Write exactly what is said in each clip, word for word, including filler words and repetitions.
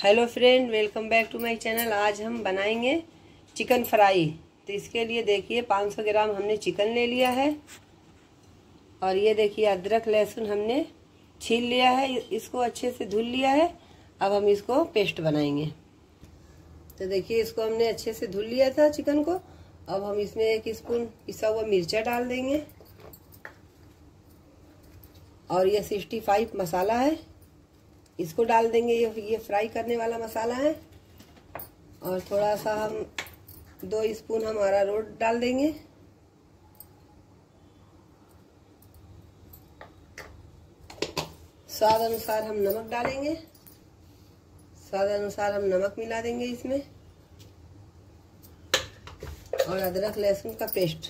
Hello friend, welcome back to my channel. आज हम बनाएंगे चिकन फ्राई। तो इसके लिए देखिए पाँच सौ ग्राम हमने चिकन ले लिया है और ये देखिए अदरक लहसुन हमने छील लिया है, इसको अच्छे से धुल लिया है। अब हम इसको पेस्ट बनाएंगे। तो देखिए इसको हमने अच्छे से धुल लिया था चिकन को। अब हम इसमें एक स्पून पिसा हुआ मिर्चा डाल देंगे और ये सिक्सटी फाइव मसाला है, इसको डाल देंगे। ये ये फ्राई करने वाला मसाला है। और थोड़ा सा हम दो स्पून हम अरारोट डाल देंगे। स्वाद अनुसार हम नमक डालेंगे। स्वाद अनुसार हम नमक मिला देंगे इसमें। और अदरक लहसुन का पेस्ट।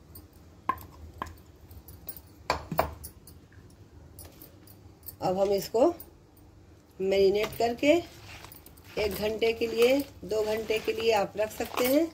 अब हम इसको मैरिनेट करके एक घंटे के लिए, दो घंटे के लिए आप रख सकते हैं।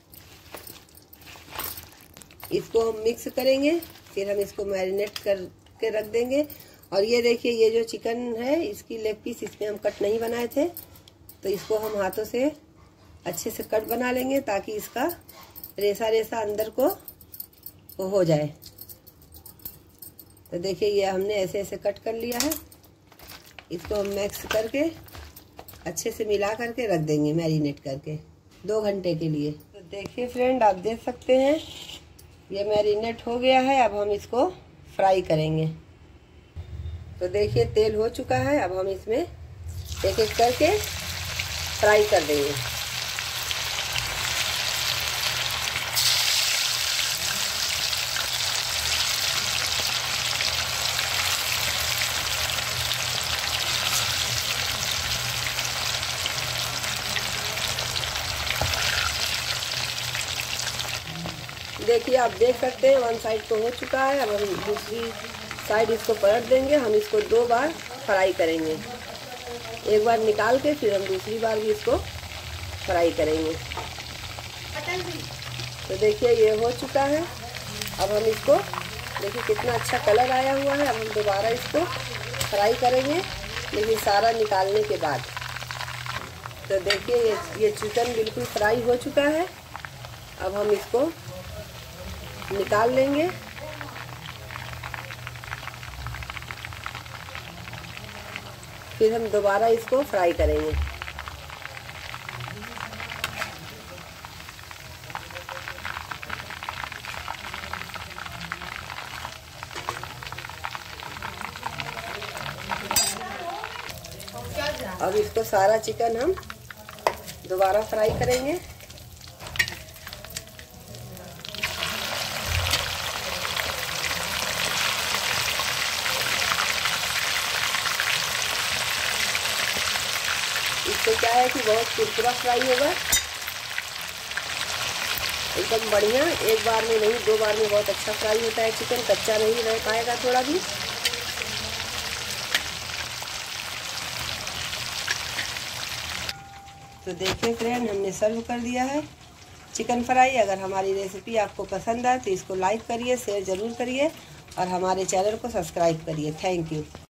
इसको हम मिक्स करेंगे, फिर हम इसको मैरिनेट करके रख देंगे। और ये देखिए ये जो चिकन है इसकी लेग पीस इसमें हम कट नहीं बनाए थे, तो इसको हम हाथों से अच्छे से कट बना लेंगे ताकि इसका रेसा रेसा अंदर को हो जाए। तो देखिए ये हमने ऐसे ऐसे कट कर लिया है। इसको हम मिक्स करके अच्छे से मिला करके रख देंगे मैरिनेट करके दो घंटे के लिए। तो देखिए फ्रेंड, आप देख सकते हैं ये मैरिनेट हो गया है। अब हम इसको फ्राई करेंगे। तो देखिए तेल हो चुका है। अब हम इसमें एक एक करके फ्राई कर देंगे। देखिए आप देख सकते हैं वन साइड तो हो चुका है। अब हम दूसरी साइड इसको पलट देंगे। हम इसको दो बार फ्राई करेंगे, एक बार निकाल के फिर हम दूसरी बार भी इसको फ्राई करेंगे। तो देखिए ये हो चुका है। अब हम इसको देखिए कितना अच्छा कलर आया हुआ है। अब हम दोबारा इसको फ्राई करेंगे, लेकिन सारा निकालने के बाद। तो देखिए ये ये चिकन बिल्कुल फ्राई हो चुका है। अब हम इसको निकाल लेंगे। फिर हम दोबारा इसको फ्राई करेंगे। अब इसको सारा चिकन हम दोबारा फ्राई करेंगे। इससे क्या है कि बहुत कुरकुरा फ्राई होगा, एकदम बढ़िया। एक बार में नहीं, दो बार में बहुत अच्छा फ्राई होता है चिकन, कच्चा नहीं रह पाएगा थोड़ा भी। तो देखिए फ्रेंड, हमने सर्व कर दिया है चिकन फ्राई। अगर हमारी रेसिपी आपको पसंद आए तो इसको लाइक करिए, शेयर ज़रूर करिए और हमारे चैनल को सब्सक्राइब करिए। Thank you.